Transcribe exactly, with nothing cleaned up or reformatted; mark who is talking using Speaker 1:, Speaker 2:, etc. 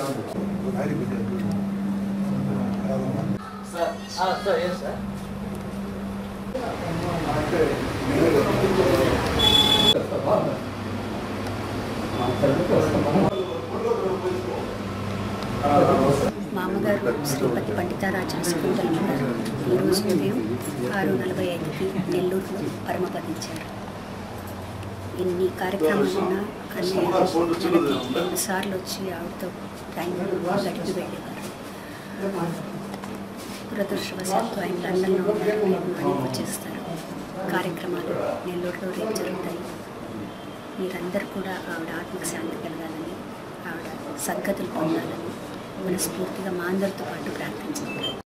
Speaker 1: మామగారు శ్రీపతి పండితారాజన శకుంతలమ్మ గారు ఈరోజు ఉదయం ఆరు నలభై ఐదుకి నెల్లూరులో పరమపదించారు. ఇన్ని కార్యక్రమాలున్నా అన్నయ్య రెండు సార్లు వచ్చి ఆవిడతో టైం గడిపి వెళ్ళేవారు. దురదృష్టవశాత్తు ఆయన లండన్లో ఉన్నారు, మళ్ళీ వచ్చేస్తారు. కార్యక్రమాలు నెల్లూరులో రేపు జరుగుతాయి. మీరందరూ కూడా ఆవిడ ఆత్మకు శాంతి కలగాలని, ఆవిడ సద్గతులు పొందాలని మనస్ఫూర్తిగా మా అందరితో పాటు ప్రార్థించారు.